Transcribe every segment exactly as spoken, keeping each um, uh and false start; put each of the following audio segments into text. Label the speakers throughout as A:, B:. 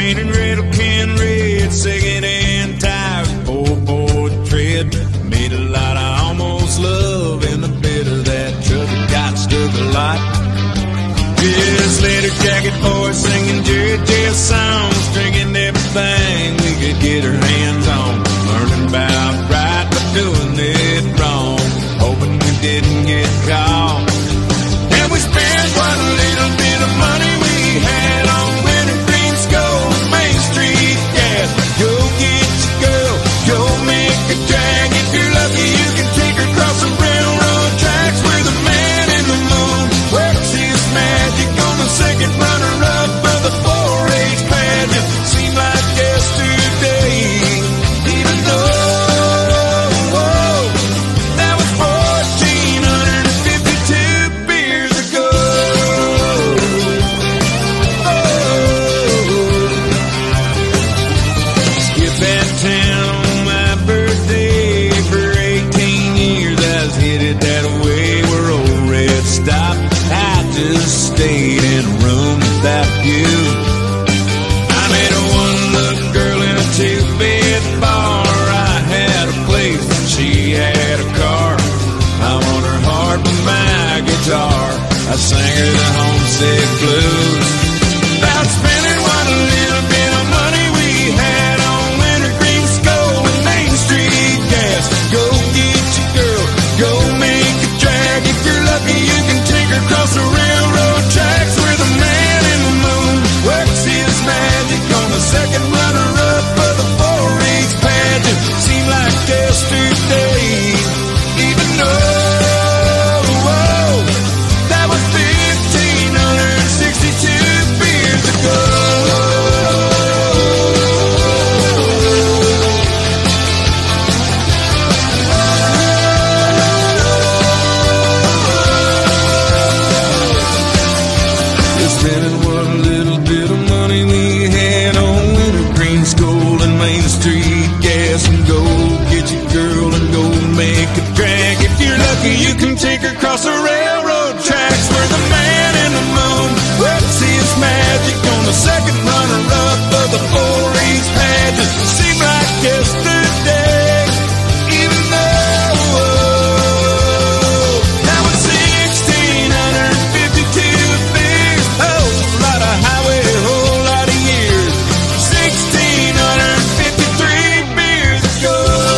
A: painted red can red, second-hand tires, four-board tread. Made a lot of almost love in the bed of that truck that got stuck a lot. Just leather jacket boys singing Jerry Jazz songs, drinking everything we could get our hands on, learning about right but doing it wrong, hoping we didn't get caught. And we spent what little bit of money we had on wintergreen Skull and Main Street gas. Go get your girl, go make a drag. If you're lucky, you can take her across the railroad tracks where the man in the moon works his magic on the second runner-up of the four H pageant. Seemed like yesterday, even though whoa, that was fourteen fifty-two beers ago. Skip that town on my birthday for eighteen years. I was headed that way where old Red stopped. I just stayed in a room without you. I met a one-look girl in a two-bed bar. I had a place and she had a car. I won her heart with my guitar. I sang her the homesick blues. About spending what little bit of money we had on wintergreen Skull and Main Street gas. Go get your girl, go make a drag. If you're lucky, you can take her across the railroad tracks where the man in the moon works his magic on the second runner-up of the four H pageant. Seemed like yesterday, even though whoa, that was fifteen sixty-two beers ago. Spending what little bit of money we had on wintergreen Skull and Main Street gas. And go get your girl and go make a drag. If you're lucky, you can take her across the railroad tracks where the man in the moon works his magic on the second runner-up of the four H pageant. Seemed like yesterday, even though whoa, that was sixteen fifty-two beers. Whole lot of highway, whole lot of years. Sixteen fifty-three beers ago.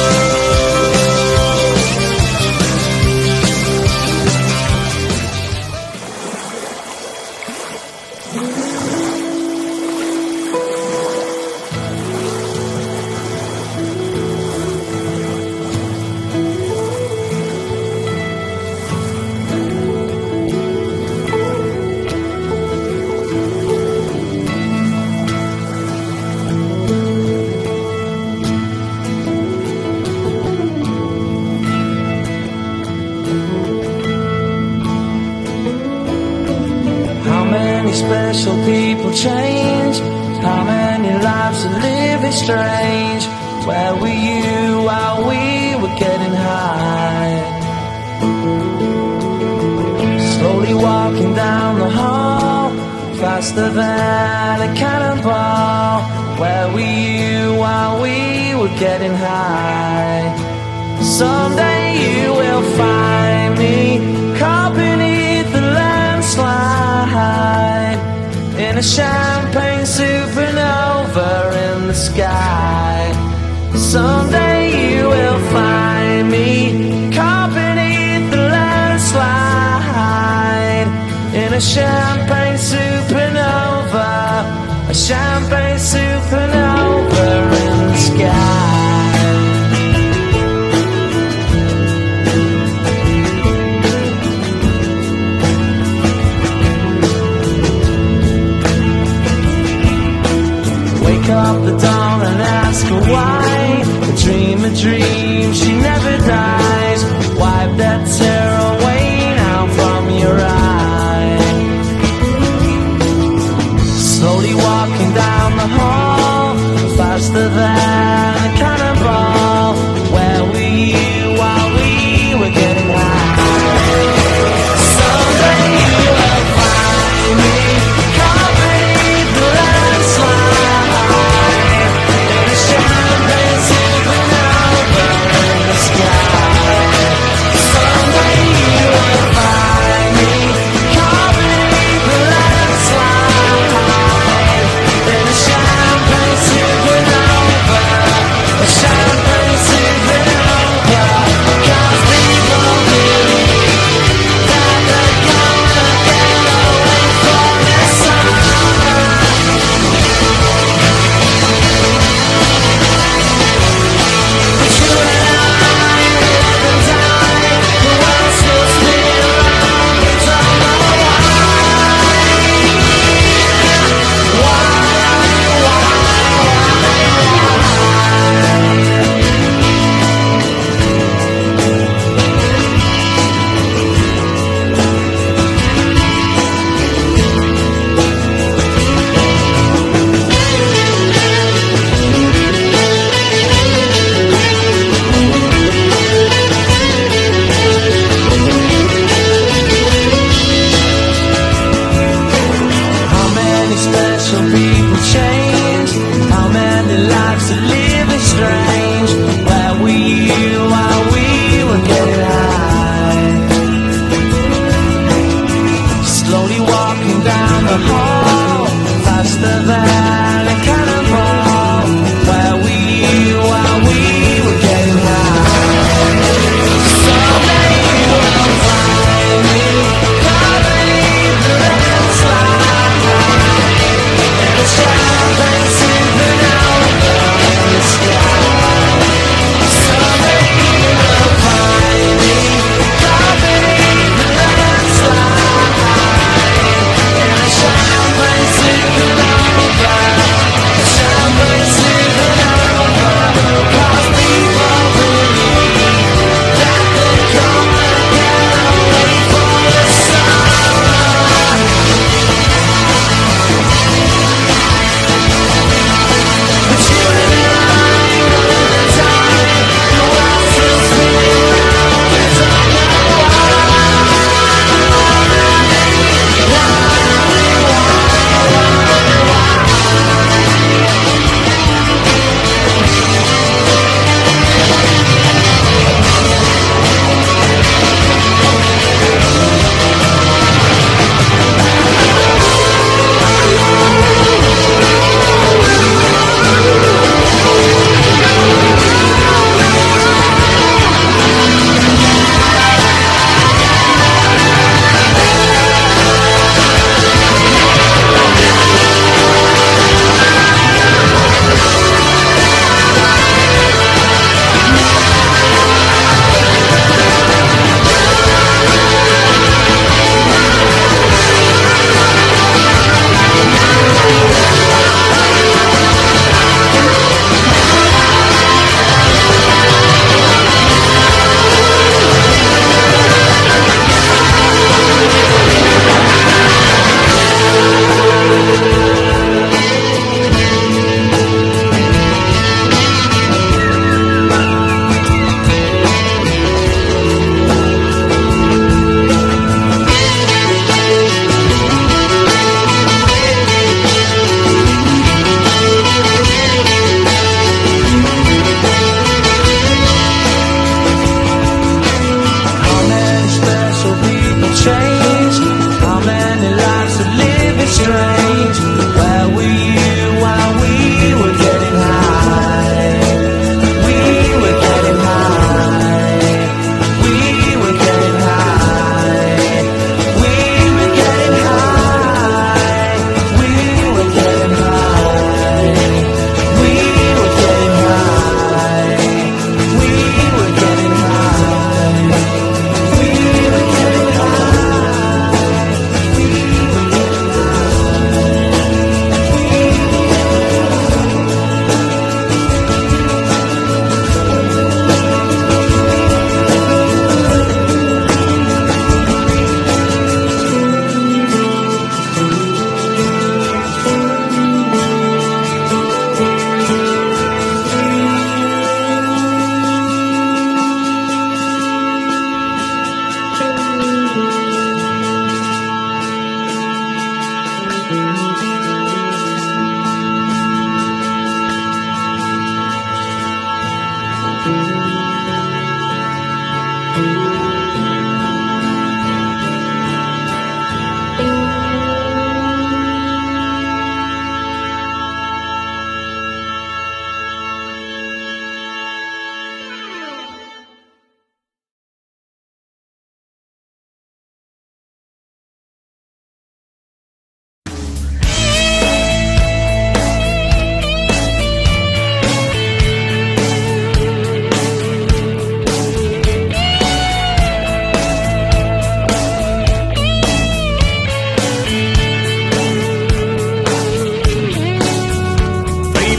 B: Special people change. How many lives are living strange? Where were you while we were getting high? Slowly walking down the hall, faster than a cannonball. Where were you while we were getting high? Someday you will find me caught beneath the landslide, in a champagne supernova in the sky. Someday you will find me caught beneath the landslide, in a champagne supernova, a champagne supernova in the sky. Wake up the dawn and ask her why. A dream, a dream, she never dies. Wipe that tear away now from your eye. Slowly walking down the hall, faster than a cannonball. Where were you while we were getting high? Someday you will find me caught beneath the landslide.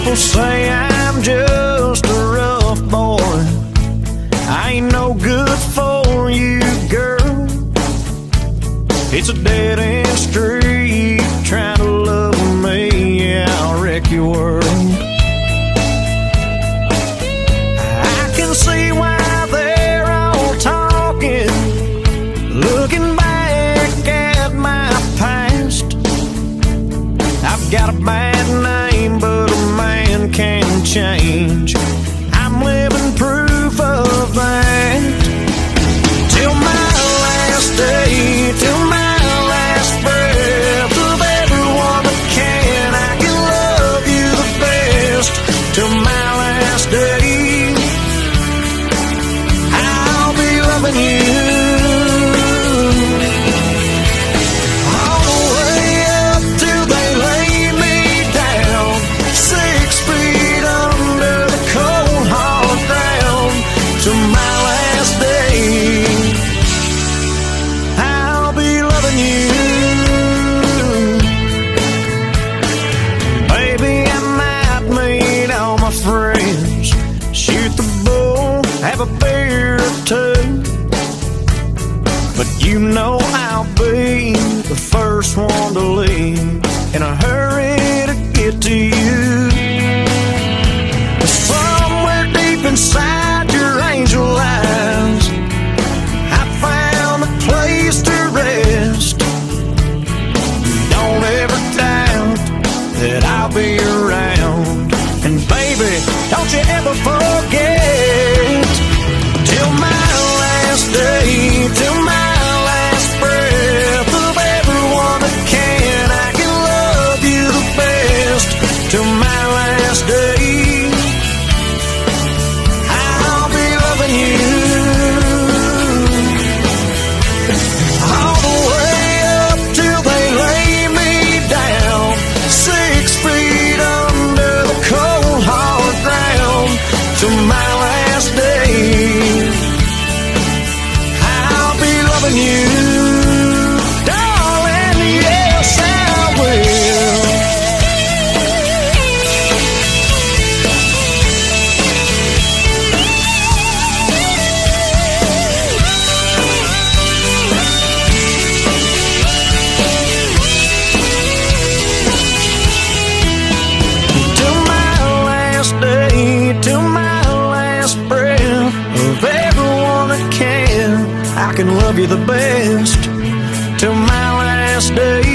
C: People say I'm just a rough boy. I ain't no good for you, girl. It's a dead-end street trying to love me. Yeah, I'll wreck your world. I can see why they're all talking, looking back at my past. I've got a bad name, but a man can change. I'm living proof of that. Till my last day, till my last breath, of everyone that can, I can love you the best. Till my last day, I'll be loving you. All the way up till they lay me down, six feet under the cold hard ground. Till my last day, I'll be loving you. Baby, I might meet all my friends, shoot the bull, have a beer or two, but you know I'll be the first one to leave, in a hurry to get to you. Somewhere deep inside your angel eyes, I found a place to rest. Don't ever doubt that I'll be around, and baby, don't you ever forget. Till my last day, till my last breath, of everyone that can, I can love you the best. Till my last day, I'll be loving you. All the way up till they lay me down, six feet under the cold hard ground. Till my last day, I'll be loving you, darling, yes I will. Till my last day, till my last breath, of everyone that can, I can love you the best. Till my last day,